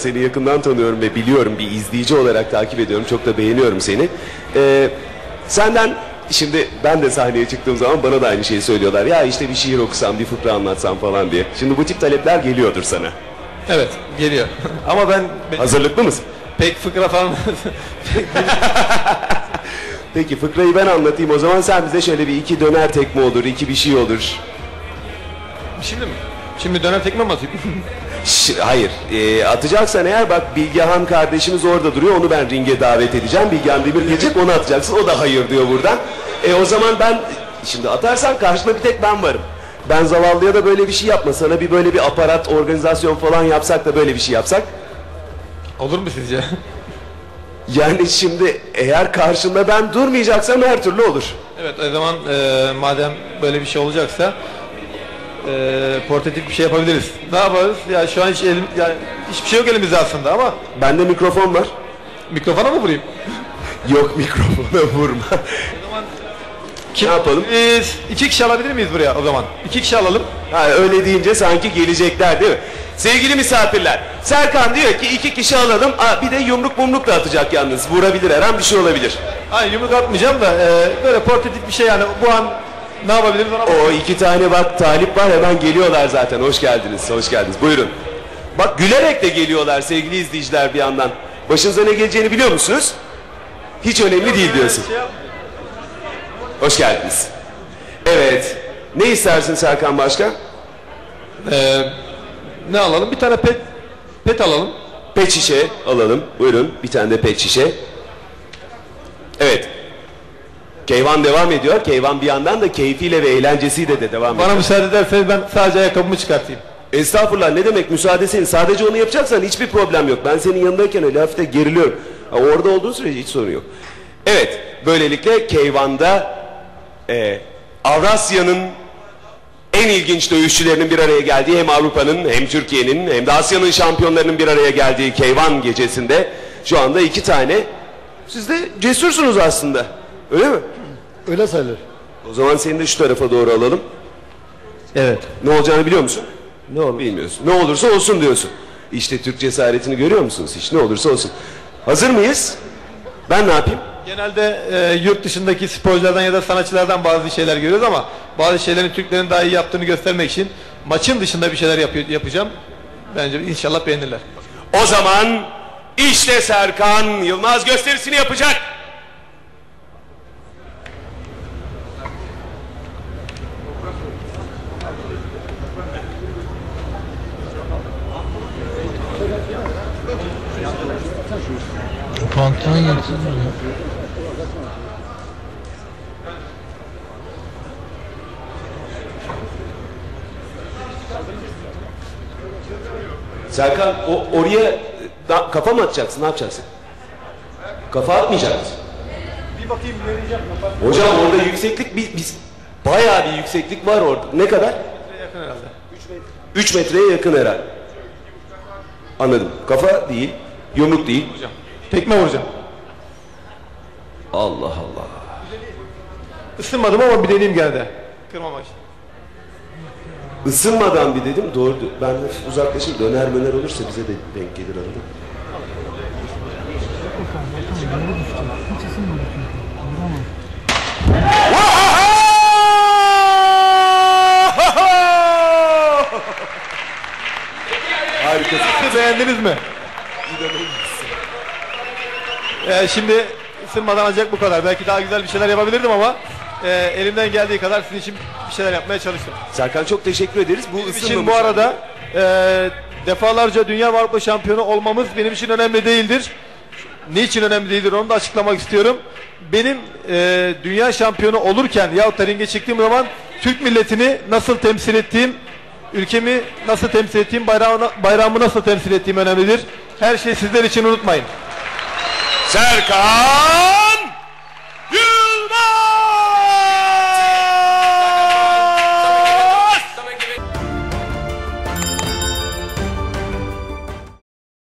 Seni yakından tanıyorum ve biliyorum, bir izleyici olarak takip ediyorum. Çok da beğeniyorum seni. Senden şimdi ben de sahneye çıktığım zaman bana da aynı şeyi söylüyorlar. Ya işte bir şiir okusam, bir fıkra anlatsam falan diye. Şimdi bu tip talepler geliyordur sana. Evet, geliyor. Ama ben... Hazırlıklı mısın? Pek fıkra falan... Peki fıkrayı ben anlatayım o zaman, sen bize şöyle bir iki döner tekme olur, iki bir şey olur. Şimdi mi? Şimdi döner tekme mi atayım? Hayır, atacaksan eğer bak, Bilgehan kardeşimiz orada duruyor, onu ben ringe davet edeceğim. Bilgehan Demir gelecek, onu atacaksın, o da hayır diyor buradan. O zaman ben, şimdi atarsan karşında bir tek ben varım. Ben zavallıya da böyle bir şey yapma, sana bir böyle bir aparat, organizasyon falan yapsak da böyle bir şey yapsak. Olur mu sizce? Yani şimdi eğer karşında ben durmayacaksam her türlü olur. Evet, o zaman madem böyle bir şey olacaksa portatif bir şey yapabiliriz. Ne yaparız? Ya şu an hiçbir şey yok elimizde aslında ama. Bende mikrofon var. Mikrofona mı vurayım? Yok, mikrofona vurma. O zaman ne yapalım? Biz 2 kişi alabilir miyiz buraya o zaman? 2 kişi alalım. Ha, öyle deyince sanki gelecekler değil mi? Sevgili misafirler, Serkan diyor ki 2 kişi alalım. Bir de yumruk mumruk da atacak yalnız. Vurabilir, her an bir şey olabilir. Hayır, yumruk atmayacağım da böyle portatif bir şey, yani bu an ne yapabiliriz ona bakalım. O 2 tane bak talip var, hemen geliyorlar zaten. Hoş geldiniz, hoş geldiniz. Buyurun. Bak gülerek de geliyorlar sevgili izleyiciler bir yandan. Başınıza ne geleceğini biliyor musunuz? Hiç önemli değil diyorsun. Hoş geldiniz. Evet. Ne istersin Serkan başka? Ne alalım? Bir tane pet alalım. Pet şişe alalım. Buyurun. Bir tane de pet şişe. Evet. Keyvan devam ediyor. Keyvan bir yandan da keyfiyle ve eğlencesiyle de devam ediyor. Bana müsaade ederseniz ben sadece ayakkabımı çıkartayım. Estağfurullah, ne demek müsaade senin. Sadece onu yapacaksan hiçbir problem yok. Ben senin yanındayken öyle hafif de geriliyorum. Orada olduğun sürece hiç sorun yok. Evet. Böylelikle Keyvan'da Avrasya'nın en ilginç dövüşçülerinin bir araya geldiği, hem Avrupa'nın hem Türkiye'nin hem de Asya'nın şampiyonlarının bir araya geldiği Keyvan gecesinde şu anda 2 tane. Siz de cesursunuz aslında. Öyle mi? Öyle sayılır. O zaman seni de şu tarafa doğru alalım. Evet. Ne olacağını biliyor musun? Ne olur? Bilmiyorsun. Ne olursa olsun diyorsun. İşte Türk cesaretini görüyor musunuz hiç? Ne olursa olsun. Hazır mıyız? Ben ne yapayım? Genelde yurt dışındaki sporculardan ya da sanatçılardan bazı şeyler görüyoruz ama bazı şeylerin Türklerin daha iyi yaptığını göstermek için maçın dışında bir şeyler yapacağım. Bence inşallah beğenirler. O zaman işte Serkan Yılmaz gösterisini yapacak. Pantolon yansın mı? Serkan oraya kafa mı atacaksın? Ne yapacaksın? Kafa atmayacak mısın? Bir bakayım vereceğim. Hocam orada yükseklik bayağı bir yükseklik var orada. Ne kadar? 3 metreye yakın herhalde. 3 metreye yakın herhalde. Anladım. Kafa değil, yumruk değil. Hocam. Tekme vuracağım. Allah Allah. Isınmadım ama bir deneyim geldi. Kırmamak için. Isınmadan bir dedim, doğru. Ben de uzaklaşayım, döner olursa bize de denk gelir arada. Harikasın. Beğendiniz mi? Şimdi ısınmadan ancak bu kadar. Belki daha güzel bir şeyler yapabilirdim ama elimden geldiği kadar sizin için bir şeyler yapmaya çalıştım. Serkan çok teşekkür ederiz. Bu benim ısınmamış. için bu arada defalarca dünya ve Avrupa şampiyonu olmamız benim için önemli değildir. Niçin önemli değildir onu da açıklamak istiyorum. Benim dünya şampiyonu olurken yahut da ringe çıktığım zaman Türk milletini nasıl temsil ettiğim, ülkemi nasıl temsil ettiğim, bayrağımı nasıl temsil ettiğim önemlidir. Her şeyi sizler için unutmayın. Serkan